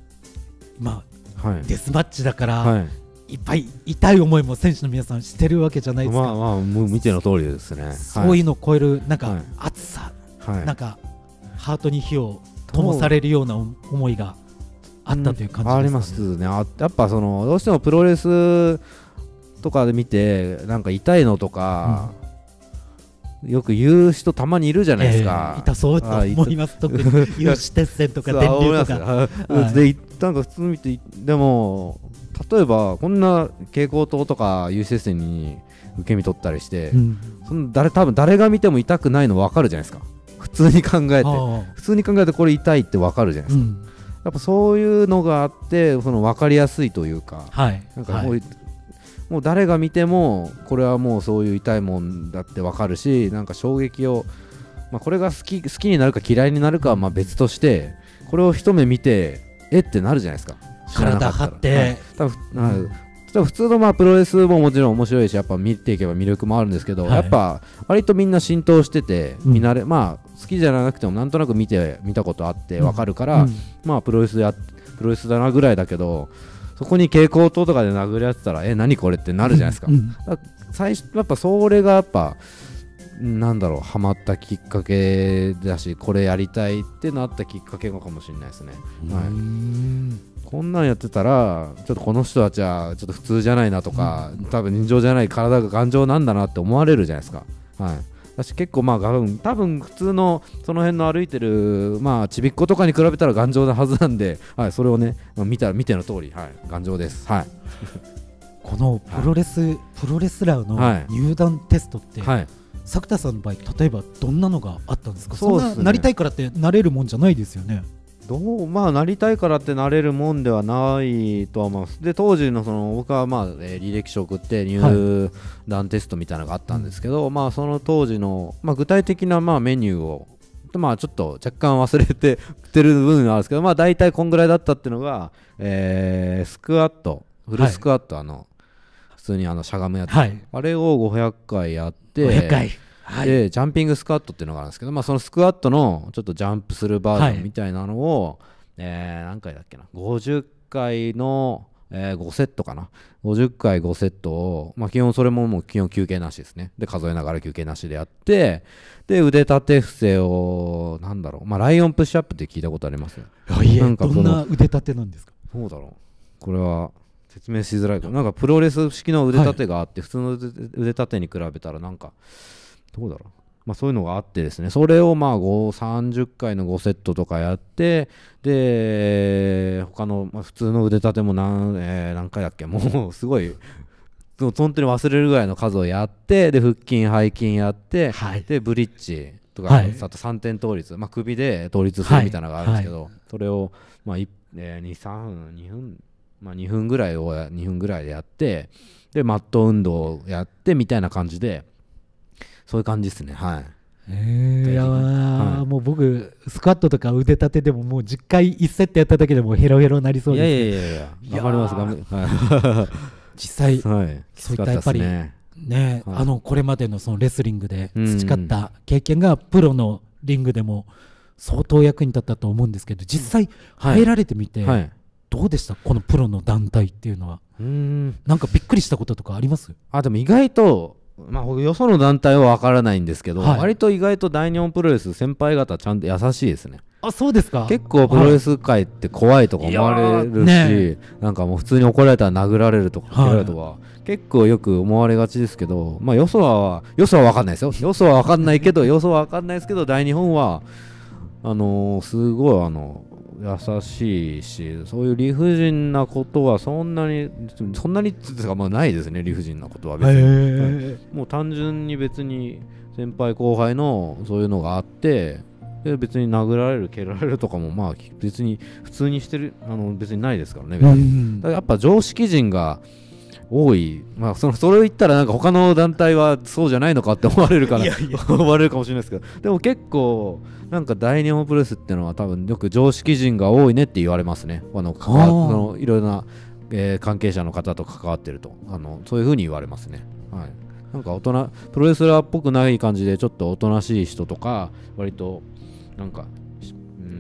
[SPEAKER 1] デスマッチだから、いっぱい痛い思いも選手の皆さんしてるわけじゃないですか。
[SPEAKER 2] もう見ての通りですね。
[SPEAKER 1] そういうのを超えるなんか熱さ、なんかハートに火を灯されるような思いがあったという感じですかね。
[SPEAKER 2] ありますね。やっぱどうしてもプロレスとかで見てなんか痛いのとか、よく言う人たまにいるじゃないですか。
[SPEAKER 1] 痛そうと思います。特に有刺鉄線とか電流とか
[SPEAKER 2] でなんか普通に見て、でも例えばこんな蛍光灯とか有刺鉄線に受け身取ったりして、多分誰が見ても痛くないの分かるじゃないですか。普通に考えてこれ痛いって分かるじゃないですか。やっぱそういうのがあって分かりやすいというか、なんかもう誰が見てもこれはもうそういう痛いもんだって分かるし、なんか衝撃を、これが好きになるか嫌いになるかは別として、これを一目見てってなるじゃないですか。
[SPEAKER 1] 体張って、
[SPEAKER 2] 多分普通のプロレスももちろん面白いし、やっぱ見ていけば魅力もあるんですけど、やっぱ割とみんな浸透してて、見慣れ、好きじゃなくてもなんとなく見たことあって分かるから、プロレスだなぐらいだけど、そこに蛍光灯とかで殴り合ってたら何これってなるじゃないですか。最初やっぱそれがやっぱなんだろう、ハマったきっかけだし、これやりたいってなったきっかけかもしれないですね。こんなんやってたらちょっとこの人たちはちょっと普通じゃないなとか、多分人情じゃない、体が頑丈なんだなって思われるじゃないですか。私結構多分普通のその辺の歩いてるちびっ子とかに比べたら頑丈なはずなんで、それをね見ての通り、頑丈です。
[SPEAKER 1] このプロレスラーの入団テストって、作田さんの場合例えばどんなのがあったんですか？そんななりたいからってなれるもんじゃないですよね。
[SPEAKER 2] なりたいからってなれるもんではないとは思います。で当時の僕は履歴書送って入団テストみたいなのがあったんですけど、その当時の具体的なメニューをちょっと若干忘れてる部分があるんですけど、大体こんぐらいだったっていうのが、スクワット、フルスクワット、普通にしゃがむやつ、あれを500回やって、
[SPEAKER 1] 500回
[SPEAKER 2] でジャンピングスクワットっていうのがあるんですけど、そのスクワットのちょっとジャンプするバージョンみたいなのを、何回だっけな、50回の、5セットかな、50回5セットを、基本それももう基本休憩なしですね。で数えながら休憩なしでやって、で腕立て伏せをライオンプッシュアップって聞いたことあります？
[SPEAKER 1] どんな腕立てなんですか？
[SPEAKER 2] そうだろう、これは説明しづらいけど、なんかプロレス式の腕立てがあって、普通の腕立てに比べたらなんかどうだろう、そういうのがあってですね、それを30回の5セットとかやって、で他の、普通の腕立ても何回だっけ、もうすごい本当に忘れるぐらいの数をやって、で腹筋背筋やって、でブリッジとか、あと3点倒立、首で倒立するみたいなのがあるんですけど、それを2分ぐらいでやって、でマット運動をやってみたいな感じで、そういう感じですね。
[SPEAKER 1] もう僕スクワットとか腕立てでももう10回1セットやっただけでもヘロヘロになりそうです。
[SPEAKER 2] 頑張ります。
[SPEAKER 1] 実際、そういったやっぱりこれまでのそのレスリングで培った経験がプロのリングでも相当役に立ったと思うんですけど、実際入られてみてどうでした？このプロの団体っていうのは。なんかびっくりしたこととかあります？
[SPEAKER 2] でも意外とよその団体は分からないんですけど、割と意外と大日本プロレス先輩方ちゃんと優しいですね。
[SPEAKER 1] そうですか。
[SPEAKER 2] 結構プロレス界って怖いとか思われるし、なんかもう普通に怒られたら殴られるとか蹴られるとか、結構よく思われがちですけど、よそは分かんないですよ。よそは分かんないけど大日本はすごい優しいし、そういう理不尽なことはそんなにないですね。理不尽なことは別に、もう単純に別に先輩後輩のそういうのがあって、で別に殴られる蹴られるとかも別に普通にしてる別にないですからね。別にだからやっぱ常識人が多い、それを言ったらなんか他の団体はそうじゃないのかって思われるから思われるかもしれないですけど、でも結構なんか大日本プロレスっていうのは多分よく常識人が多いねって言われますね。いろいろな、関係者の方と関わってるとそういう風に言われますね。なんかプロレスラーっぽくない感じでちょっとおとなしい人とか、割となんか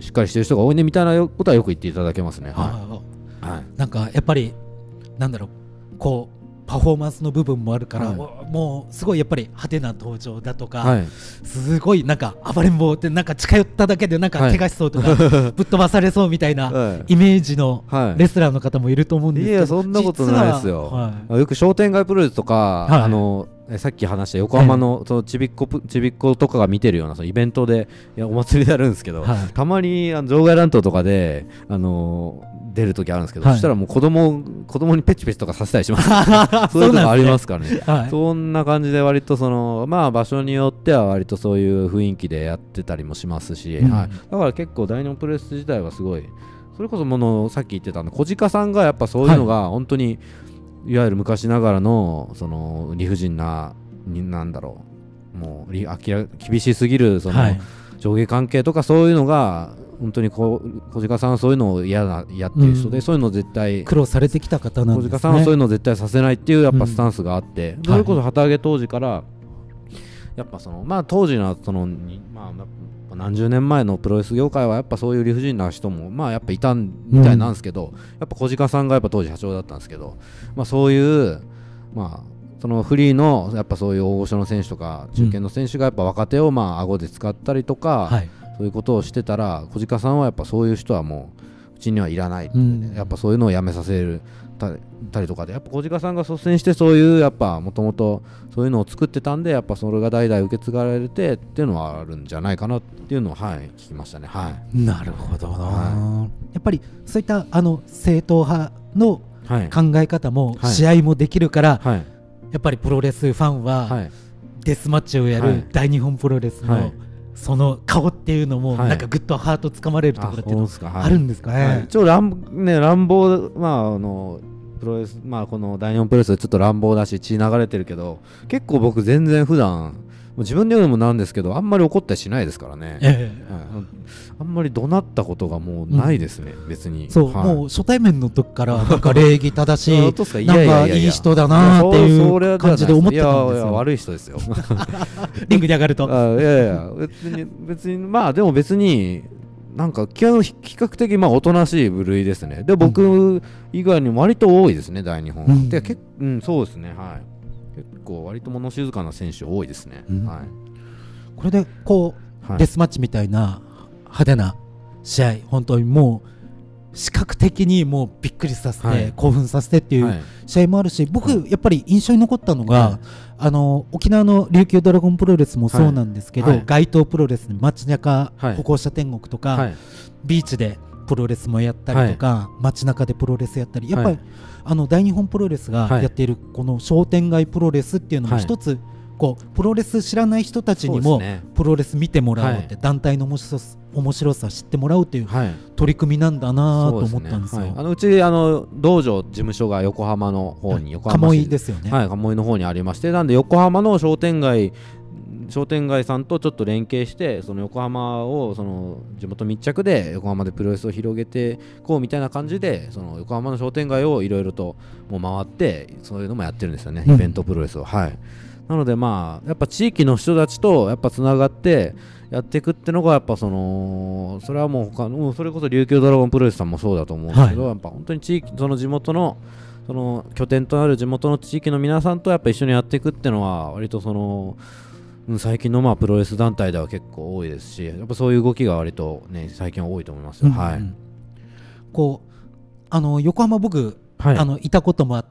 [SPEAKER 2] しっかりしてる人が多いねみたいなことはよく言っていただけますね。
[SPEAKER 1] なんかやっぱりなんだろう、こうパフォーマンスの部分もあるから、もうすごいやっぱり派手な登場だとか、すごいなんか暴れん坊ってなんか近寄っただけでなんか怪我しそうとか、ぶっ飛ばされそうみたいなイメージのレスラーの方もいると思うんですけど、
[SPEAKER 2] いやそんなことないですよ。よく商店街プロレスとか、さっき話した横浜のそのちびっことかが見てるようなそのイベントでお祭りであるんですけど、たまに場外乱闘とかで出るときあるんですけど、そしたらもう子供にペチペチとかさせたりしますそういうのがありますからね。そんな感じで割とそのまあ場所によっては割とそういう雰囲気でやってたりもしますし、だから結構大日本プロレス自体はすごい、それこそさっき言ってた小鹿さんがやっぱそういうのが本当にいわゆる昔ながらのその理不尽ななんだろう、もう厳しすぎるその上下関係とかそういうのが本当に小鹿さんはそういうのを嫌っていう人で、そういうのを絶対
[SPEAKER 1] 苦労されてきた方なんですね。
[SPEAKER 2] 小鹿さんはそういうのを絶対させないっていうやっぱスタンスがあって、それこそ旗揚げ当時からやっぱそのまあ当時のその何十年前のプロレス業界はやっぱそういう理不尽な人もまあやっぱいたみたいなんですけど、やっぱ小鹿さんがやっぱ当時社長だったんですけど、まあそういうまあそのフリーのやっぱそういう大御所の選手とか中堅の選手がやっぱ若手をまあ顎で使ったりとか、そういうことをしてたら小鹿さんはやっぱそういう人はもううちにはいらないって、やっぱそういうのをやめさせるたりとかで、やっぱ小鹿さんが率先してそういうやっぱもともとそういうのを作ってたんで、やっぱそれが代々受け継がれてっていうのはあるんじゃないかなっていうのを聞きましたね。
[SPEAKER 1] なるほどな。やっぱりそういった正統派の考え方も試合もできるから、やっぱりプロレスファンはデスマッチをやる大日本プロレスのその顔っていうのもなんかぐっとハートつかまれるところっていうのあるんですかね。
[SPEAKER 2] 一応乱暴、プロレスこの大日本プロレスはちょっと乱暴だし血流れてるけど、結構僕全然普段自分で言うのもなんですけどあんまり怒ったりしないですからね。あんまり怒鳴ったことがもうないですね、別に。
[SPEAKER 1] そう、もう初対面の時からなんか礼儀正しいなんかいい人だなっていう感じで思ってたんですよ。
[SPEAKER 2] いや悪い人ですよ
[SPEAKER 1] リングに上がると
[SPEAKER 2] 別にでも別になんか比較的おとなしい部類ですね。で僕以外にも割と多いですね、大日本。でそうですね、結構割と物静かな選手多いですね。
[SPEAKER 1] これでこうデスマッチみたいな派手な試合、本当にもう視覚的にもうびっくりさせて興奮させてっていう試合もあるし、僕やっぱり印象に残ったのが沖縄の琉球ドラゴンプロレスもそうなんですけど、街頭プロレスで街中歩行者天国とかビーチでプロレスもやったりとか、街中でプロレスやったり、やっぱり大日本プロレスがやっているこの商店街プロレスっていうのも一つこうプロレス知らない人たちにもプロレス見てもらおうって、団体の面白さ知ってもらうっていう取り組みなんだなと思ったんですよ。
[SPEAKER 2] うち道場事務所が横浜の方に、
[SPEAKER 1] 鴨居ですよね。
[SPEAKER 2] 鴨居の方にありまして、なんで横浜の商店街さんとちょっと連携して、その横浜をその地元密着で横浜でプロレスを広げてこうみたいな感じで、その横浜の商店街をいろいろともう回ってそういうのもやってるんですよね、イベントプロレスを。なのでやっぱ地域の人たちとやっぱつながってやっていくってのがやっぱそれはもうそれこそ琉球ドラゴンプロレスさんもそうだと思うんですけど、やっぱ本当にその地元のその拠点となる地元の地域の皆さんとやっぱ一緒にやっていくってのは割と最近のプロレス団体では結構多いですし、やっぱそういう動きが割とね最近は多いと思いますよ。
[SPEAKER 1] こう横浜僕いたこともあって、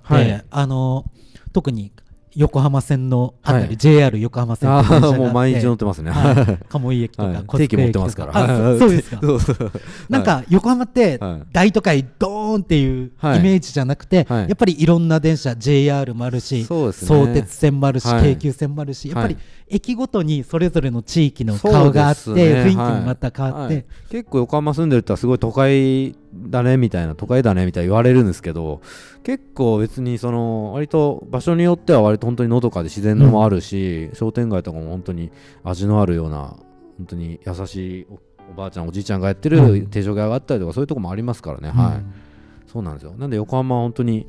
[SPEAKER 1] 特に横浜線のあたり、JR 横浜線って電車があって、
[SPEAKER 2] もう毎日乗ってますね。
[SPEAKER 1] 鴨居駅とか
[SPEAKER 2] 定期持ってますから。
[SPEAKER 1] そうですか。なんか横浜って大都会ドーンっていうイメージじゃなくて、やっぱりいろんな電車 JR もあるし、相鉄線もあるし、京急線もあるし、やっぱり駅ごとにそれぞれの地域の顔があって、雰囲気もまた変わって、
[SPEAKER 2] 結構横浜住んでるとすごい都会だねみたいな言われるんですけど、結構別に割と場所によっては割と本当にのどかで自然もあるし、商店街とかも本当に味のあるような本当に優しいおばあちゃんおじいちゃんがやってる定食屋があったりとか、そういうところもありますからね。そうなんですよ。なんで横浜は本当に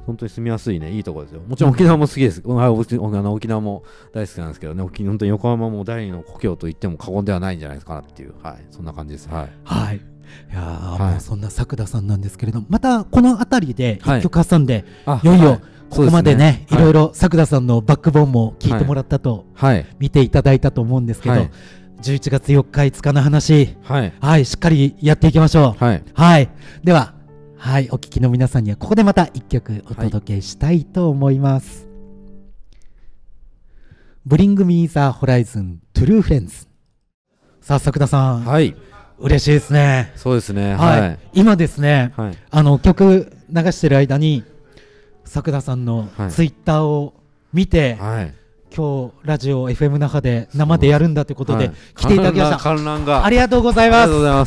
[SPEAKER 2] 本当に住みやすいね、いいところですよ。もちろん沖縄も好きです。沖縄も大好きなんですけどね、本当に横浜も第二の故郷と言っても過言ではないんじゃないですかなっていう、はい、そんな感じです。はい。
[SPEAKER 1] はい。いやー、もうそんな作田さんなんですけれども、またこの辺りで一曲挟んで、いよいよここまでね、いろいろ作田さんのバックボーンも聞いてもらったと、見ていただいたと思うんですけど、11月4日5日の話、はい、しっかりやっていきましょう。はい。では、はい、お聞きの皆さんにはここでまた1曲お届けしたいと思います。Bring Me the Horizon True Friends。さあ、作田さん。はい。嬉しいですね。
[SPEAKER 2] そうですね。
[SPEAKER 1] はい。今ですね、曲流してる間に、作田さんのツイッターを見て、今日ラジオ FM 那覇で生でやるんだということで来ていただきました。
[SPEAKER 2] 観覧が
[SPEAKER 1] ありがとうございます。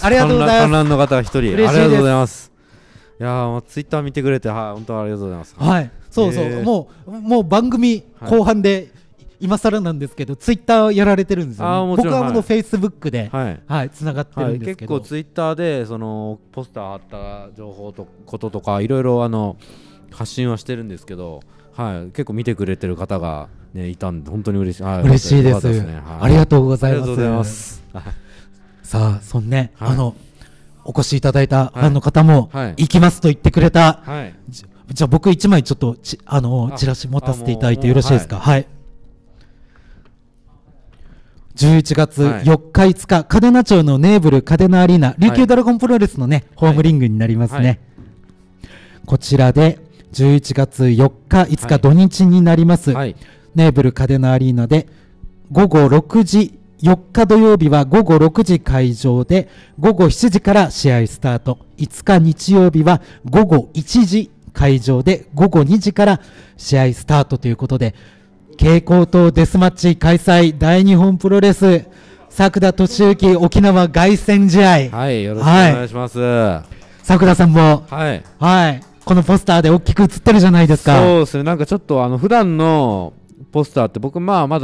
[SPEAKER 2] ありがとうございます。観覧の方が一人、ありがとうございます。いやー、ツイッター見てくれて、本当ありがとうございます。
[SPEAKER 1] はい。そうそう、もう番組後半で今更なんですけど、ツイッターやられてるんですよね。僕はフェイスブックでつながってるんですけど、
[SPEAKER 2] 結構ツイッターでそのポスター貼った情報とこととかいろいろ発信はしてるんですけど、結構見てくれてる方がねいたんで本当に嬉しい。
[SPEAKER 1] 嬉しいです。ありがとうございます。さあ、そんね、お越しいただいたファンの方も行きますと言ってくれた。じゃあ僕1枚ちょっとチラシ持たせていただいてよろしいですか。はい。11月4日5日、嘉手納町のネーブル嘉手納アリーナ、琉球ドラゴンプロレスのね、ホームリングになりますね。こちらで11月4日5日土日になります、ネーブル嘉手納アリーナで午後6時、4日土曜日は午後6時会場で午後7時から試合スタート、5日日曜日は午後1時会場で午後2時から試合スタートということで、蛍光灯デスマッチ開催、大日本プロレス作田俊之沖縄凱旋試合。
[SPEAKER 2] はい、よろしくお願いします。
[SPEAKER 1] 作田さんも、このポスターで大きく映ってるじゃないですか。
[SPEAKER 2] そうですね、なんかちょっと普段のポスターって僕まだ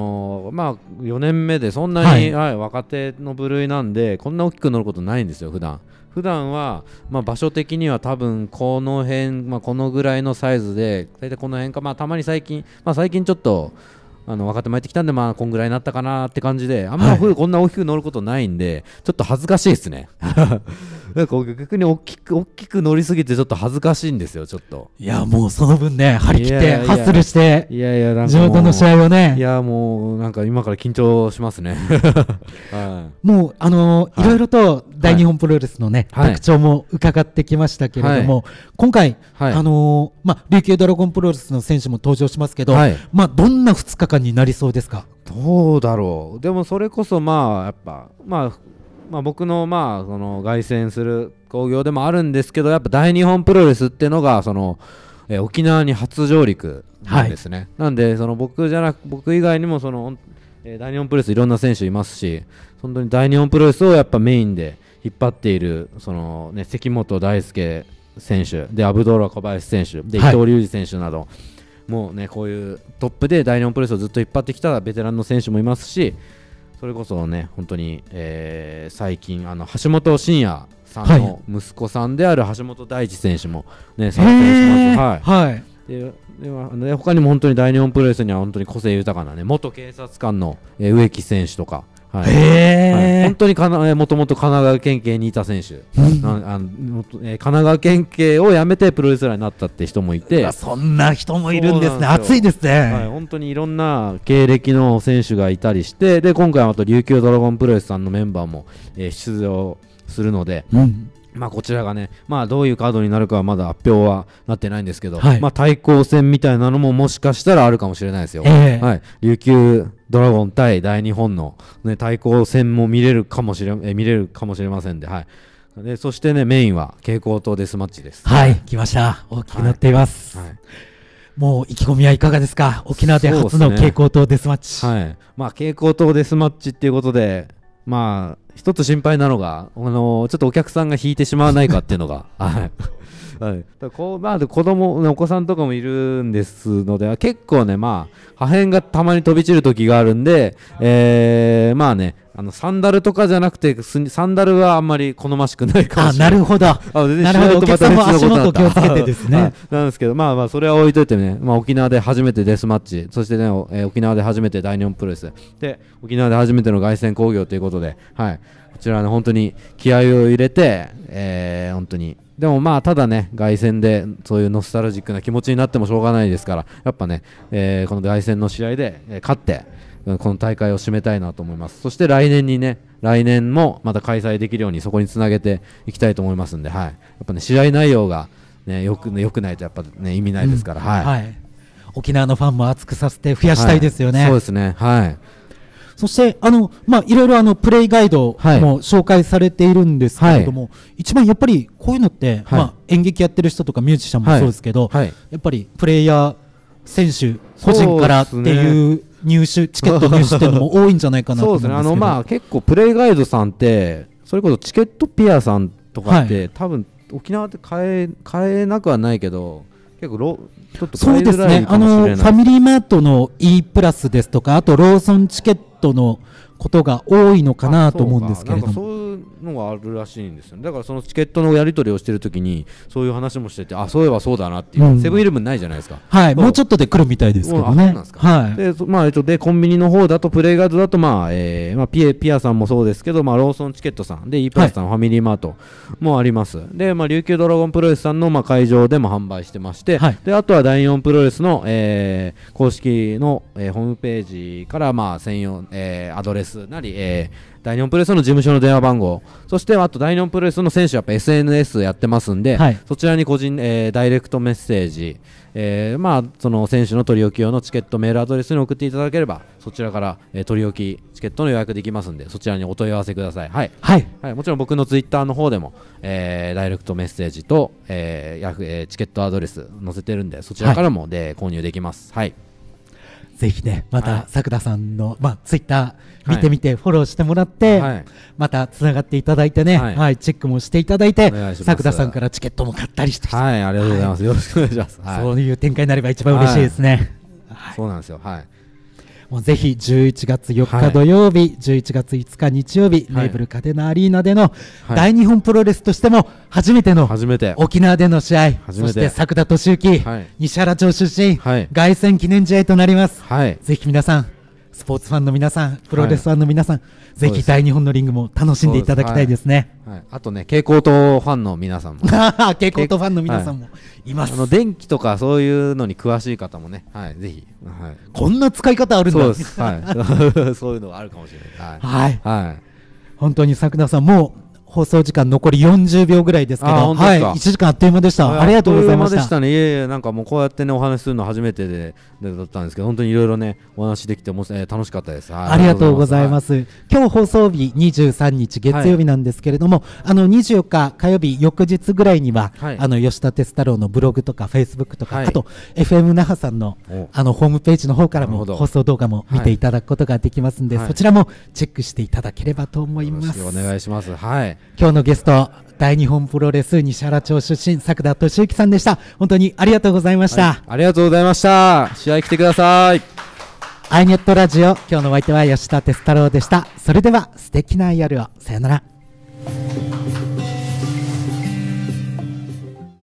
[SPEAKER 2] 4年目でそんなに、若手の部類なんでこんな大きく乗ることないんですよ。普段は場所的には多分この辺、このぐらいのサイズで大体この辺か、たまに最近ちょっと若手も入ってきたんでこんぐらいになったかなって感じで、あんまこんな大きく乗ることないんでちょっと恥ずかしいですね。なんか逆に大きく乗りすぎてちょっと恥ずかしいんですよ。ちょっと
[SPEAKER 1] いや、もうその分ね、張り切ってハッスルして地元の試合をね、
[SPEAKER 2] いやもうなんか今から緊張しますね。
[SPEAKER 1] もういろいろと大日本プロレスのね、特徴も伺ってきましたけれども、今回琉球ドラゴンプロレスの選手も登場しますけど、どんな2日間になりそうですか。
[SPEAKER 2] どうだろう。でもそれこそやっぱ僕のその凱旋する興行でもあるんですけど、やっぱ大日本プロレスっていうのが沖縄に初上陸なんですね。なんで僕以外にも大日本プロレスいろんな選手いますし、本当に大日本プロレスをやっぱメインで引っ張っている関本大輔選手でアブドーラ小林選手で伊藤隆二選手など、もうねこういうトップで大日本プロレスをずっと引っ張ってきたベテランの選手もいますし、それこそね本当に、最近橋本真也さんの息子さんである橋本大地選手もね参戦します。で他にも本当に大日本プロレスには本当に個性豊かなね元警察官の植木選手とか。本当にもともと神奈川県警にいた選手、神奈川県警を辞めてプロレスラーになったって人もいて、
[SPEAKER 1] そんな人もいるんですね。熱いですね。
[SPEAKER 2] 本当にいろんな経歴の選手がいたりして、で今回は琉球ドラゴンプロレスさんのメンバーも、出場するので、こちらがね、どういうカードになるかはまだ発表はなってないんですけど、対抗戦みたいなのももしかしたらあるかもしれないですよ。琉球ドラゴン対大日本の、対抗戦も見れるかもしれませんで、でそしてねメインは蛍光灯デスマッチです。
[SPEAKER 1] 来ました。大きくなっています。もう意気込みはいかがですか。沖縄で初の蛍光灯デスマッチ。
[SPEAKER 2] 蛍光灯デスマッチっていうことで、一つ心配なのがちょっとお客さんが引いてしまわないかっていうのが子供お子さんとかもいるんですので、結構ね破片がたまに飛び散る時があるんで、 サンダルとかじゃなくてサンダルはあんまり好ましくないかもしれない。
[SPEAKER 1] なるほど。なるほど。お客さんも足元気をつけてですね。
[SPEAKER 2] なんですけど、まあそれは置いといてね、沖縄で初めてデスマッチ、そしてね、沖縄で初めて大日本プロレスで、沖縄で初めての凱旋興行ということで、はい、こちらね本当に気合を入れて、本当に。でもまあただね、凱旋でそういうノスタルジックな気持ちになってもしょうがないですから、やっぱね、この凱旋の試合で、勝ってこの大会を締めたいなと思います。そして来年もまた開催できるようにそこにつなげていきたいと思いますんで、はい、やっぱね試合内容がねよくないとやっぱね意味ないですから、はい、
[SPEAKER 1] 沖縄のファンも熱くさせて増やしたいですよね。
[SPEAKER 2] そうですね。はい。
[SPEAKER 1] そしていろいろプレイガイドも紹介されているんですけれども、一番やっぱりこういうのって、演劇やってる人とかミュージシャンもそうですけど、やっぱりプレイヤー選手個人からっていうチケット入手っていうのも多いんじゃないかなと思うんですけど。
[SPEAKER 2] そうですね。結構プレイガイドさんってそれこそチケットピアさんとかって、多分沖縄で買えなくはないけど、結構ちょっと買いづらいかもしれない。そうですね。
[SPEAKER 1] ファミリーマートの E プラスですとか、あとローソンチケットのことが多いのかなと思うんですけれども、
[SPEAKER 2] そういうのがあるらしいんですよね。だからそのチケットのやり取りをしてるときにそういう話もしてて、そういえばそうだなっていう、セブンイレブンないじゃないですか。
[SPEAKER 1] はい、もうちょっとで来るみたいですけどね。
[SPEAKER 2] でコンビニの方だとプレイガイドだとピアさんもそうですけど、ローソンチケットさんで E プラスさん、ファミリーマートもあります。で琉球ドラゴンプロレスさんの会場でも販売してまして、であとは大日本プロレスの公式のホームページから専用アドレスなり、大日本プロレスの事務所の電話番号、そしてあと大日本プロレスの選手やっぱ SNS やってますんで、そちらに個人、ダイレクトメッセージ、その選手の取り置き用のチケットメールアドレスに送っていただければ、そちらから、取り置きチケットの予約できますんで、そちらにお問い合わせください。はい、もちろん僕のツイッターの方でも、ダイレクトメッセージと、チケットアドレス載せてるんで、そちらからも購入できます。はい、
[SPEAKER 1] ぜひね、また作田さんのツイッター見てみてフォローしてもらって、またつながっていただいてね、チェックもしていただいて、作田さんからチケットも買ったりして、
[SPEAKER 2] ありがとうございます。よろしくお願いします。
[SPEAKER 1] そういう展開になれば一番嬉しいですね。
[SPEAKER 2] そうなんですよ。
[SPEAKER 1] もうぜひ11月4日土曜日、11月5日日曜日、ネイブルカデナアリーナでの大日本プロレスとしても初めての沖縄での試合、そして作田俊之、西原町出身、凱旋記念試合となります。ぜひ皆さん、スポーツファンの皆さん、プロレスファンの皆さん、ぜひ大日本のリングも楽しんでいただきたいですね。
[SPEAKER 2] あとね、蛍光灯ファンの皆さんも、
[SPEAKER 1] 蛍光灯ファンの皆さんもいます。
[SPEAKER 2] 電気とかそういうのに詳しい方もね、ぜひ、
[SPEAKER 1] こんな使い方あるんだ。
[SPEAKER 2] そうです。そういうのがあるかもしれない。
[SPEAKER 1] 本当に作田さん、もう放送時間残り40秒ぐらいですけど、1時間あっという間でした。ありがとうございました。
[SPEAKER 2] なんかもうこうやってねお話しするの初めてだったんですけど、本当にいろいろねお話できて楽しかったです。
[SPEAKER 1] ありがとうございます。今日放送日23日月曜日なんですけれども、24日火曜日翌日ぐらいには吉田哲太郎のブログとかフェイスブックとか、あと FM 那覇さんのホームページの方からも放送動画も見ていただくことができますので、そちらもチェックしていただければと思います。
[SPEAKER 2] よろしくお願いします。
[SPEAKER 1] 今日のゲスト、大日本プロレス西原町出身作田俊之さんでした。本当にありがとうございました。
[SPEAKER 2] ありがとうございました。試合来てください。
[SPEAKER 1] アイネットラジオ、今日のお相手は吉田哲太郎でした。それでは素敵な夜を。さよなら。